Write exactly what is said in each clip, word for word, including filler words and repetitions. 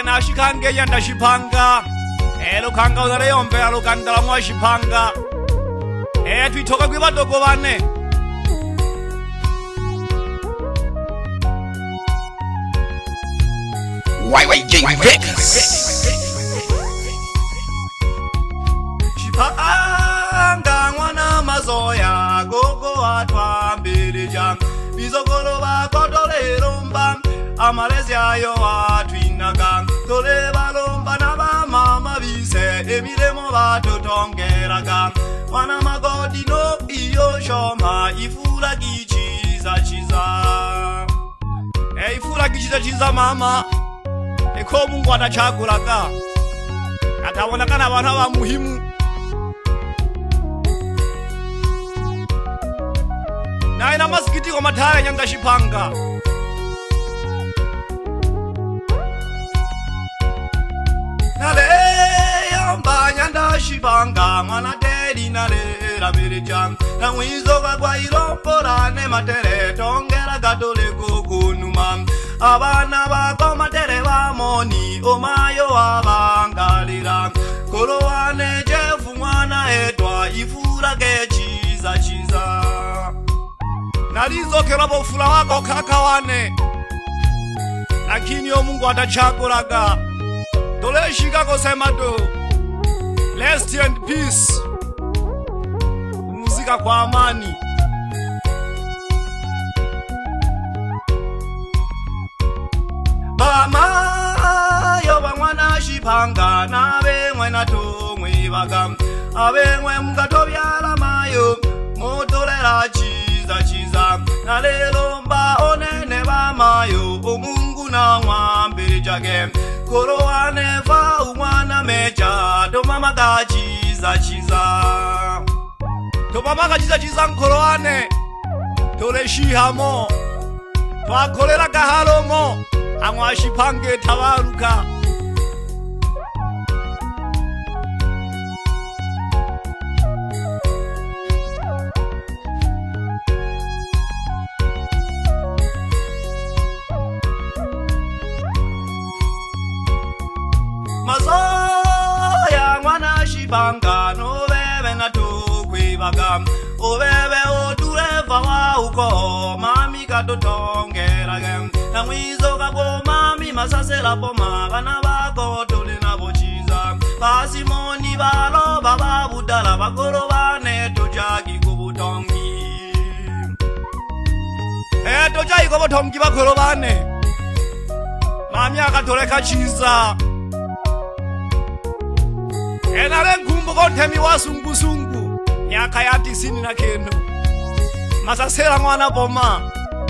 nashikange yanda shipanga elo kanga udare yombe alo kandala mwa shipanga e twitoka kwi badogo bane Y Y J Records. Shipanga mwana mazoya gogo atwambirija bizogolo bakotolero mba amalezi ayo atwinaga tole balomba nabamama bise ebiremo batotongeraga mwana magodino iyo shoma ifula gichiza chiza e ifula gichiza chiza mama eko Mungu atachagulaga atawonekana abantu ba muhimu na ina masikitiko matare nyanga shipanga nale yamba nyanda shipanga mwana dedi nale rabirija na mwizo kwa irompora ne matere tongera gadole kukunuma abana bako matere bamoni omayo abangalira kolowane jefu mwana etwa ifura gechiza chiza nalizokera bofula wako kaka wane lakini yo Mungu atachagulaga toleshika kusema do rest and peace muzika kwa amani Mama yo bamwana shipanga nabe mwana to mwibaga abe mwe mugatobyala mayo motolera chiza chiza na lelo mba onene bamayo omungu na mwambiri jage korowane fa umwana meja to mama ga chiza chiza to mama ga chiza chiza nkorowane tole shihamo twakolera gahalomo amwa shipange tabaruka mazoya mwana shipanga no bebe na tukwibaga obebe odureva wa uko mami katotongeraga na mwizo kabo mami masasela poma bana bako tuli na bochiza basimoni balo baba budala bakoro bane tojagi kubutongi eh tojagi kubutongi bakoro bane mami akatoleka chiza enale nkumbu kontemi wasungu sungu nyaka ya tisini na kendo masasela mwana poma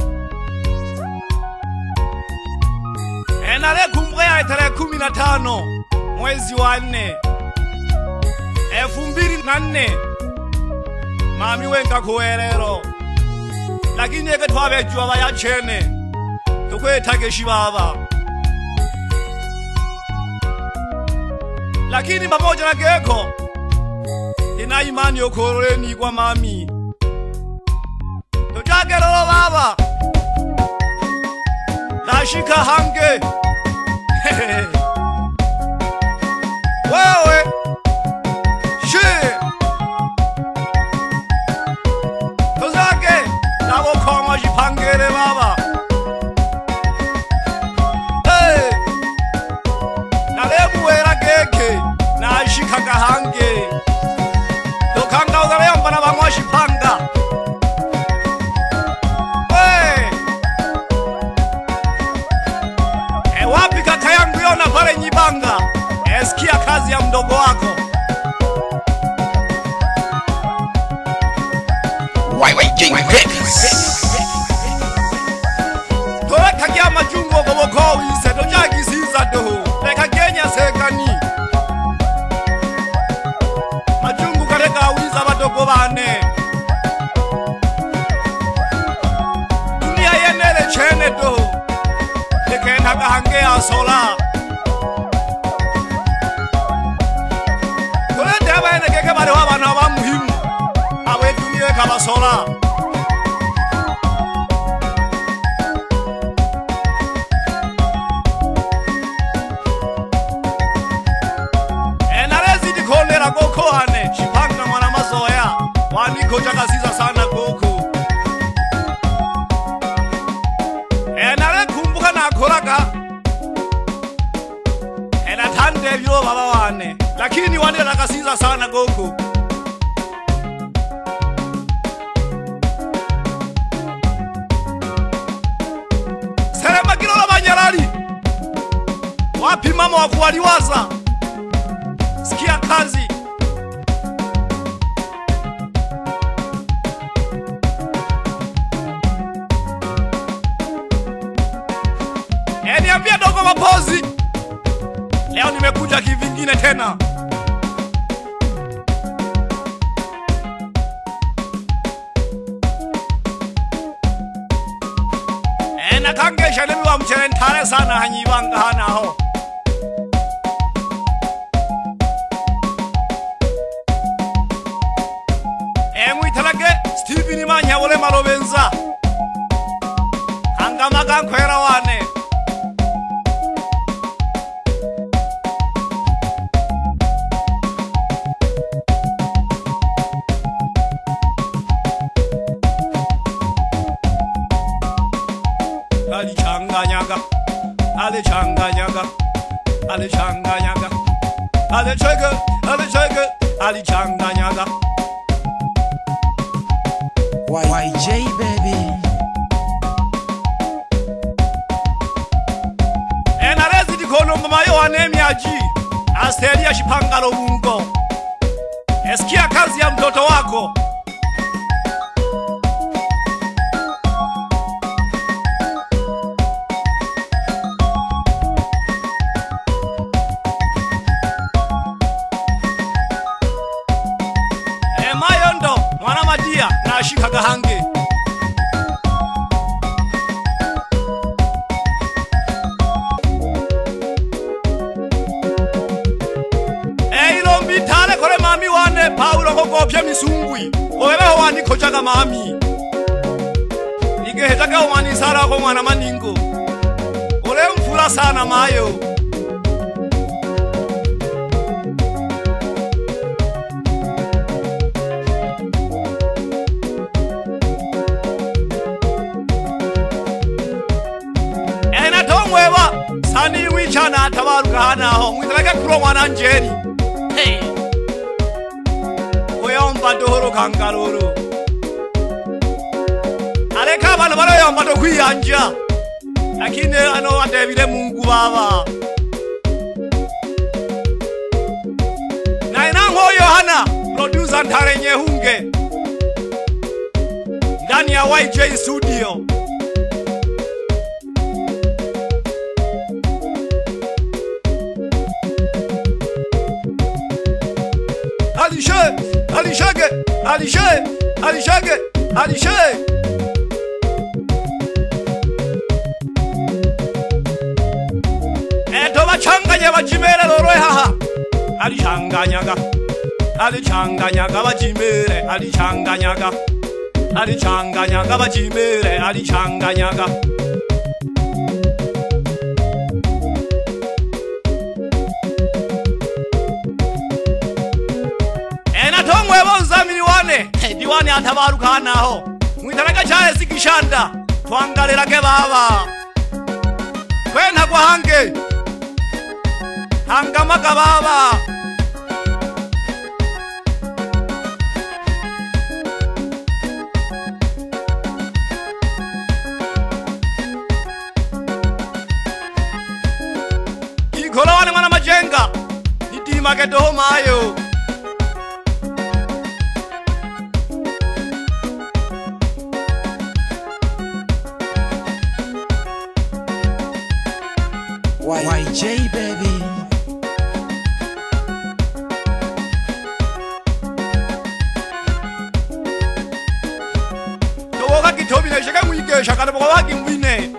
enale kumbuka ya tarehe kumi na tano mwezi wa nne elfu mbili na nne mami wenga kuwerero lakini eke twabejwa bayachene tukwetage shibaba lakini pamoja na geko ina imani yokoreni kwa mami tojagerolo baba nashika hange wewe she tozake nabo koma jipangere baba hey nalebu era geke nashika gahange tokanga udare mbana bamwa shipanga na pale Nyibanga esikia kazi ya mdogo wako Y Y J Records. Tore kagia majungo goboko wise tojagi siza do leka Kenya sekani majungu kareka wiza badogo bane dunia yenele chene do lekena gahange asola Keke bale wabana wa muhimu awe dunia kama sola na kholaga ena thande vyo baba wane lakini wane lakasiza sana gogo Serema kilola banyalali wapi mama wa kuwaliwaza sikia kazi Niambia dogo mapozi leo nimekuja kivingine tena Ena kangesha lebi wa mchere ntare sana hanyibanga hana ho Emu italage Steveni manya wole marobenza Hangama kankwera wane Ali changa nyaga, ali changa nyaga, ali changa nyaga, ali chega, ali chega, ali changa nyaga. Y J baby. Ena rezi di kono mama yo anemi aji, asteria shipangalo mungo. Eskia kazi ya mtoto wako. Na shika gahange Eilo mbitale kore mami wane Paulo kogopya misungwi Owebeho wani kochaga mami Ige hetaka wani sara kwa mwana maningo Ole mfula sana mayo Sani wichana atabaruka hana ho Mwitalaka kuro mwana njeri Hey Oyomba dohoro kangaroro Aleka bana bana yomba do kwiyanja Lakini ano adebile Mungu baba Na inango Yohana Producer ntare nyehunge Ndani ya Y J Studio Alishe, alishage, alishe, alishage, alishe. Eto bachanganya bajimere loroe haha. Alishanganyaga, alichanganyaga bajimere, alichanganyaga, alichanganyaga bajimere, alichanganyaga. Diwane atabaruka hanaho Mwitaraka chale sikishanda Tuangalera ke baba Kwena kwa hange Hangamaka baba Kikola wane mwana majenga Nitima ke doho mayo Y J baby. Towoka kitobi na shaka mwike shaka na bwa kimwine.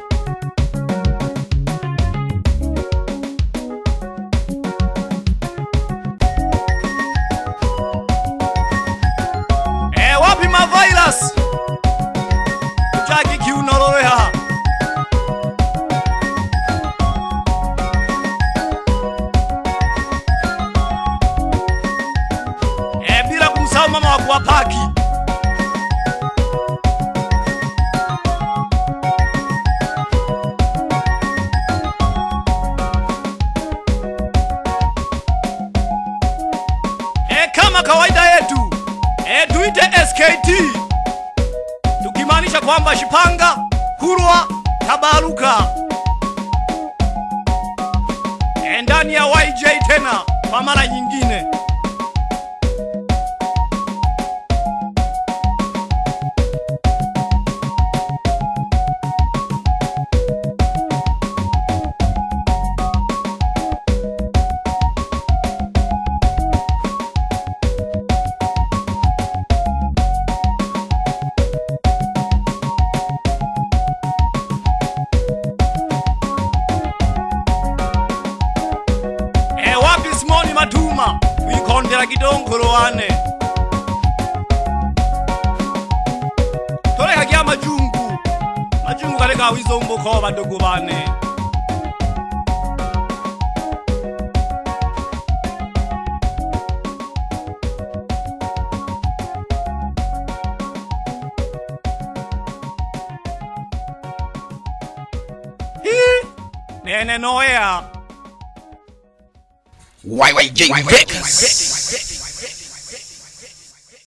Eh wapi ma virus? Chaki kiunorore ha. Mama wa kuwapaki kawaida yetu e, tuite S K T, tukimaanisha kwamba Shipanga, Kurwa, Tabaruka. E, ndani ya Y J tena kwa mara nyingine. Matuma wikondera kidongolo wane toleka kya majungu majungu kaleka wizombo ko badogo bane. Hi nene noya Y Y J Records.